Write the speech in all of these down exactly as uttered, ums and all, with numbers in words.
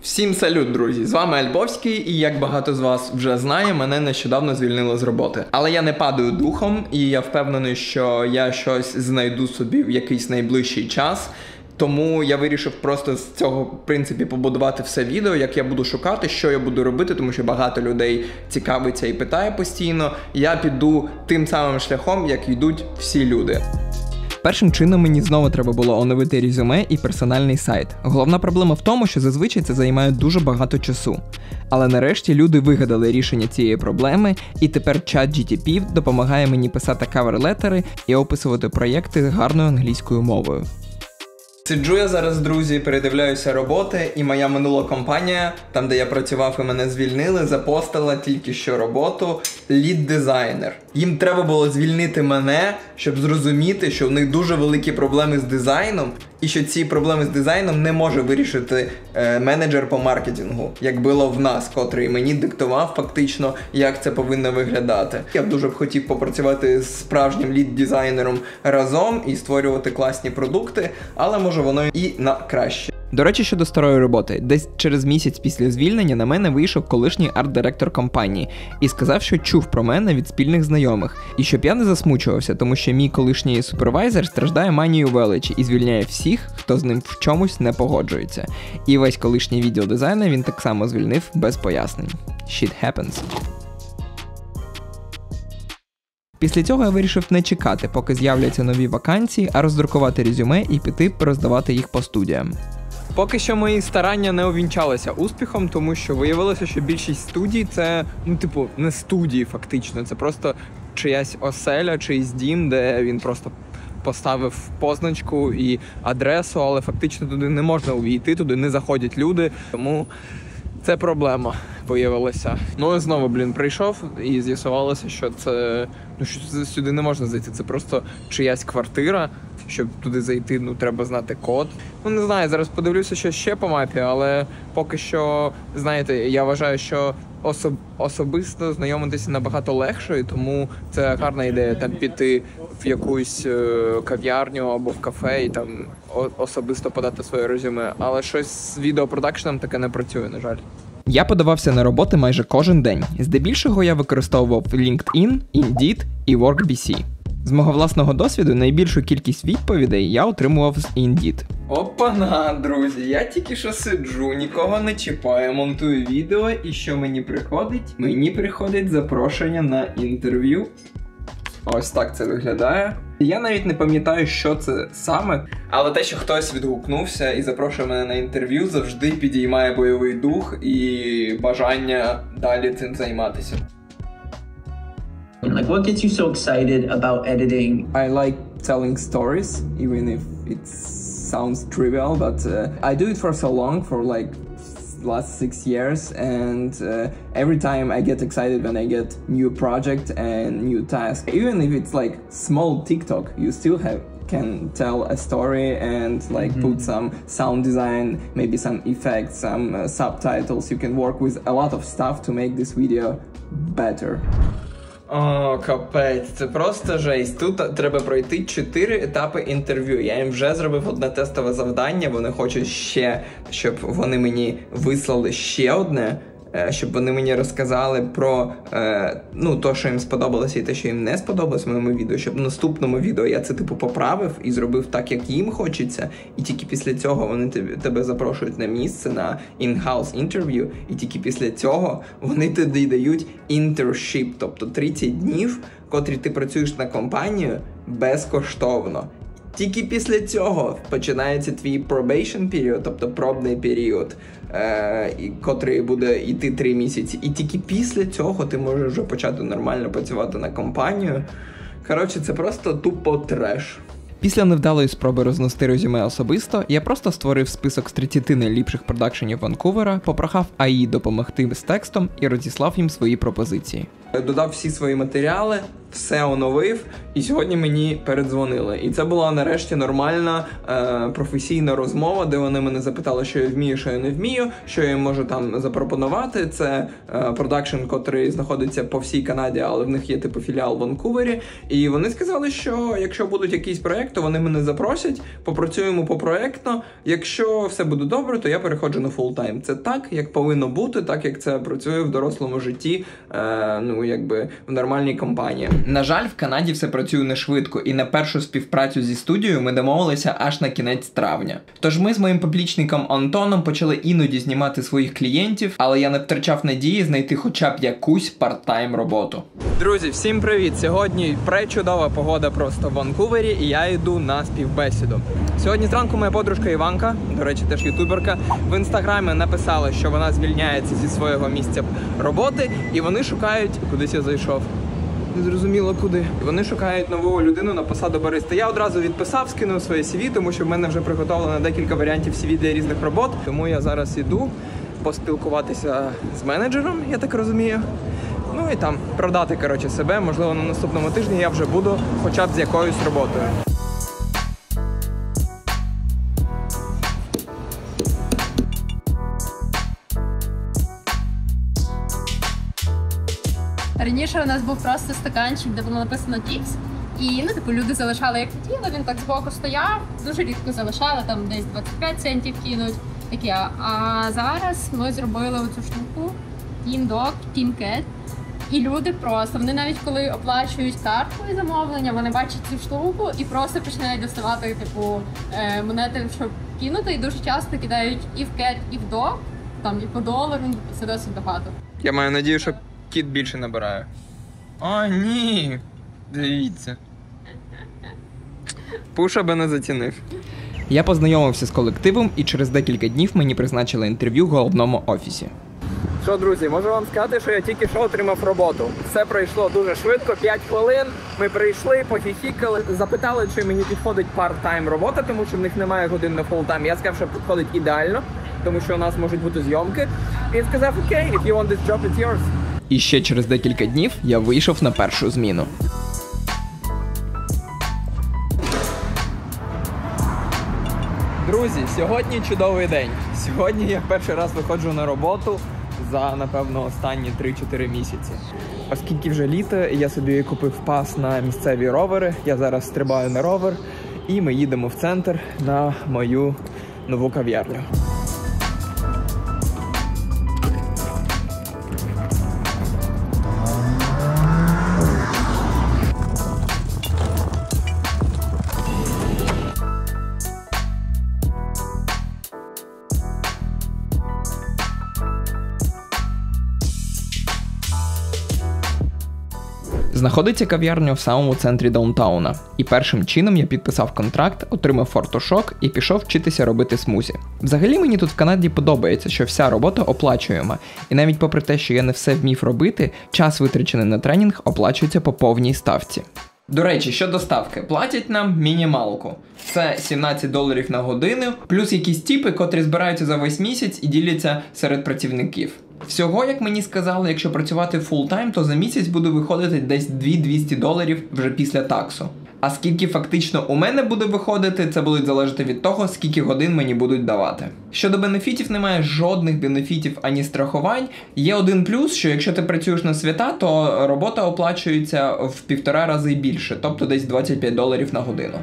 Всім салют, друзі! З вами Альбовський, і як багато з вас вже знає, мене нещодавно звільнили з роботи. Але я не падаю духом, і я впевнений, що я щось знайду собі в якийсь найближчий час. Тому я вирішив просто з цього, в принципі, побудувати все відео, як я буду шукати, що я буду робити, тому що багато людей цікавиться і питає постійно. Я піду тим самим шляхом, як йдуть всі люди. Першим чином мені знову треба було оновити резюме і персональний сайт. Головна проблема в тому, що зазвичай це займає дуже багато часу. Але нарешті люди вигадали рішення цієї проблеми, і тепер ChatGPT допомагає мені писати кавер-летери і описувати проєкти гарною англійською мовою. Сиджу я зараз, друзі, передивляюся роботи, і моя минула компанія, там де я працював і мене звільнили, запостила тільки що роботу лід-дизайнер. Їм треба було звільнити мене, щоб зрозуміти, що в них дуже великі проблеми з дизайном, і що ці проблеми з дизайном не може вирішити е, менеджер по маркетингу, як було в нас, котрий мені диктував фактично, як це повинно виглядати. Я б дуже б хотів попрацювати з справжнім лід-дизайнером разом і створювати класні продукти, але може воно і на краще. До речі, щодо старої роботи, десь через місяць після звільнення на мене вийшов колишній арт-директор компанії і сказав, що чув про мене від спільних знайомих, і щоб я не засмучувався, тому що мій колишній супервайзер страждає манією величі і звільняє всіх, хто з ним в чомусь не погоджується. І весь колишній відділ дизайну він так само звільнив без пояснень. Shit happens. Після цього я вирішив не чекати, поки з'являться нові вакансії, а роздрукувати резюме і піти роздавати їх по студіям. Поки що мої старання не увінчалися успіхом, тому що виявилося, що більшість студій це, ну, типу, не студії фактично, це просто чиясь оселя, чийсь дім, де він просто поставив позначку і адресу, але фактично туди не можна увійти, туди не заходять люди, тому це проблема виявилася. Ну і знову, блін, прийшов і з'ясувалося, що це, ну, що сюди не можна зайти, це просто чиясь квартира. Щоб туди зайти, ну, треба знати код. Ну, не знаю, зараз подивлюся, що ще по мапі, але поки що, знаєте, я вважаю, що особ... особисто знайомитися набагато легше, і тому це гарна ідея там піти в якусь е... кав'ярню або в кафе і там особисто подати своє резюме. Але щось з відеопродакшеном таке не працює, на жаль. Я подавався на роботи майже кожен день. Здебільшого я використовував LinkedIn, Indeed і WorkBC. З мого власного досвіду найбільшу кількість відповідей я отримував з Indeed. Опана, друзі, я тільки що сиджу, нікого не чіпаю, монтую відео, і що мені приходить? Мені приходить запрошення на інтерв'ю. Ось так це виглядає. Я навіть не пам'ятаю, що це саме, але те, що хтось відгукнувся і запрошує мене на інтерв'ю, завжди підіймає бойовий дух і бажання далі цим займатися. Like, what gets you so excited about editing? I like telling stories, even if it sounds trivial, but uh, I do it for so long, for like last six years, and uh, every time I get excited when I get new project and new task. Even if it's like small TikTok, you still have can tell a story and like mm-hmm. put some sound design, maybe some effects, some uh, subtitles. You can work with a lot of stuff to make this video better. О, капець, це просто жесть. Тут треба пройти чотири етапи інтерв'ю. Я їм вже зробив одне тестове завдання, вони хочуть ще, щоб вони мені вислали ще одне, щоб вони мені розказали про, е, ну, то, що їм сподобалося і те, що їм не сподобалось в моєму відео, щоб в наступному відео я це, типу, поправив і зробив так, як їм хочеться, і тільки після цього вони тебе, тебе запрошують на місце, на in-house interview, і тільки після цього вони тобі дають internship, тобто тридцять днів, котрі ти працюєш на компанію безкоштовно. Тільки після цього починається твій probation period, тобто пробний період, е, котрий буде йти три місяці. І тільки після цього ти можеш вже почати нормально працювати на компанію. Коротше, це просто тупо треш. Після невдалої спроби рознести резюме особисто, я просто створив список з тридцяти найліпших продакшенів Ванкувера, попрохав ей ай допомогти з текстом і розіслав їм свої пропозиції. Додав всі свої матеріали, все оновив, і сьогодні мені передзвонили. І це була нарешті нормальна е, професійна розмова, де вони мене запитали, що я вмію, що я не вмію, що я їм можу там запропонувати. Це е, продакшн, котрий знаходиться по всій Канаді, але в них є типу філіал в Ванкувері. І вони сказали, що якщо будуть якісь проєкти, вони мене запросять, попрацюємо попроєктно. Якщо все буде добре, то я переходжу на фултайм. Це так, як повинно бути, так як це працює в дорослому житті, е, ну якби в нормальній компанії. На жаль, в Канаді все працює не швидко, і на першу співпрацю зі студією ми домовилися аж на кінець травня. Тож ми з моїм поплічником Антоном почали іноді знімати своїх клієнтів, але я не втрачав надії знайти хоча б якусь парт-тайм роботу. Друзі, всім привіт! Сьогодні пречудова погода просто в Ванкувері, і я йду на співбесіду. Сьогодні зранку моя подружка Іванка, до речі, теж ютуберка, в інстаграмі написала, що вона звільняється зі свого місця роботи, і вони шукають, кудись я зайшов. Не зрозуміло куди. Вони шукають нову людину на посаду бариста. Я одразу відписав, скинув своє сі ві, тому що в мене вже приготовлено декілька варіантів сі ві для різних робот. Тому я зараз іду поспілкуватися з менеджером, я так розумію. Ну і там продати, коротше, себе. Можливо, на наступному тижні я вже буду хоча б з якоюсь роботою. Раніше у нас був просто стаканчик, де було написано «Тіпс», і ну, типу, люди залишали як хотіли, він так збоку стояв, дуже рідко залишали, там десь двадцять п'ять центів кинуть, таке. А зараз ми зробили оцю штуку Team Dog, Team Cat, і люди просто, вони навіть коли оплачують карткою замовлення, вони бачать цю штуку і просто починають доставати типу монети, щоб кинути, і дуже часто кидають і в Cat, і в Dog, там і по долару, це досить багато. Я маю надію, що кіт більше набирає. О, ні! Дивіться. Пуша би не зацінив. Я познайомився з колективом, і через декілька днів мені призначили інтерв'ю в головному офісі. Що, друзі, можу вам сказати, що я тільки що отримав роботу. Все пройшло дуже швидко, п'ять хвилин. Ми прийшли, похіхікали, запитали, чи мені підходить парт-тайм робота, тому що в них немає годин на фулл-тайм. Я сказав, що підходить ідеально, тому що у нас можуть бути зйомки. І він сказав, окей, if you want this job, it's yours. І ще через декілька днів я вийшов на першу зміну. Друзі, сьогодні чудовий день. Сьогодні я перший раз виходжу на роботу за, напевно, останні три-чотири місяці. Оскільки вже літо, я собі купив пас на місцеві ровери, я зараз стрибаю на ровер, і ми їдемо в центр на мою нову кав'ярню. Знаходиться кав'ярня в самому центрі даунтауна. І першим чином я підписав контракт, отримав фартушок і пішов вчитися робити смузі. Взагалі мені тут в Канаді подобається, що вся робота оплачуєма. І навіть попри те, що я не все вмів робити, час витрачений на тренінг оплачується по повній ставці. До речі, щодо ставки, платять нам мінімалку. Це сімнадцять доларів на годину, плюс якісь тіпи, котрі збираються за весь місяць і діляться серед працівників. Всього, як мені сказали, якщо працювати фулл-тайм, то за місяць буде виходити десь дві-двісті доларів вже після таксу. А скільки фактично у мене буде виходити, це буде залежати від того, скільки годин мені будуть давати. Щодо бенефітів, немає жодних бенефітів ані страхувань. Є один плюс, що якщо ти працюєш на свята, то робота оплачується в півтора рази більше, тобто десь двадцять п'ять доларів на годину.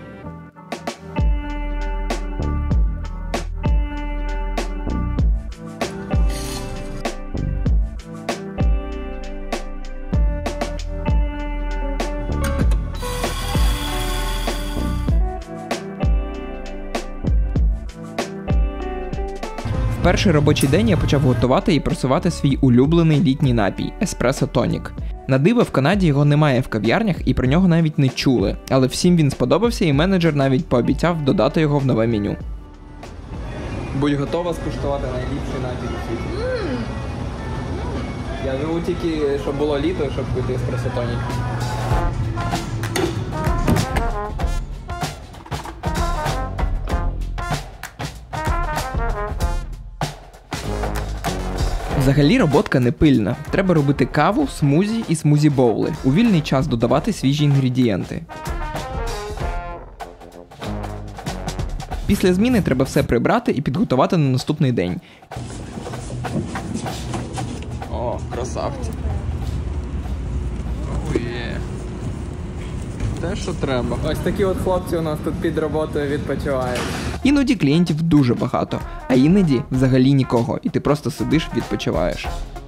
В перший робочий день я почав готувати і просувати свій улюблений літній напій – еспресо тонік. На диво, в Канаді його немає в кав'ярнях і про нього навіть не чули, але всім він сподобався і менеджер навіть пообіцяв додати його в нове меню. Будь готова скуштувати найліпший напій у світі. Mm. Я живу тільки, щоб було літо, щоб пити еспресо тонік. Взагалі роботка не пильна. Треба робити каву, смузі і смузі-боули. У вільний час додавати свіжі інгредієнти. Після зміни треба все прибрати і підготувати на наступний день. О, красавці. Оє. Те, що треба. Ось такі от хлопці у нас тут під роботою відпочивають. Іноді клієнтів дуже багато, а іноді взагалі нікого, і ти просто сидиш, відпочиваєш.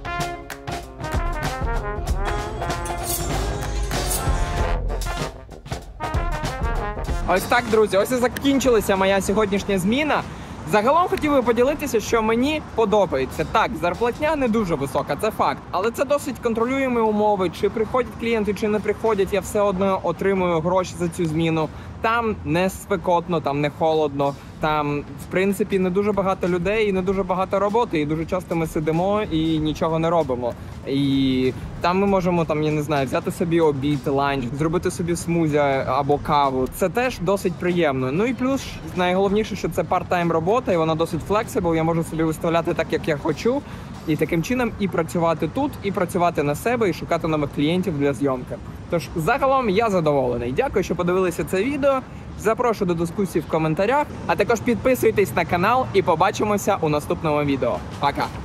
Ось так, друзі, ось і закінчилася моя сьогоднішня зміна. Загалом хотів би поділитися, що мені подобається. Так, зарплатня не дуже висока, це факт. Але це досить контролюємі умови. Чи приходять клієнти, чи не приходять, я все одно отримую гроші за цю зміну. Там не спекотно, там не холодно, там, в принципі, не дуже багато людей і не дуже багато роботи. І дуже часто ми сидимо і нічого не робимо. І там ми можемо, там, я не знаю, взяти собі обід, ланч, зробити собі смузі або каву. Це теж досить приємно. Ну і плюс, найголовніше, що це part-time робота, і вона досить flexible, я можу собі виставляти так, як я хочу. І таким чином і працювати тут, і працювати на себе, і шукати нових клієнтів для зйомки. Тож, загалом, я задоволений. Дякую, що подивилися це відео. Запрошую до дискусії в коментарях, а також підписуйтесь на канал і побачимося у наступному відео. Пока!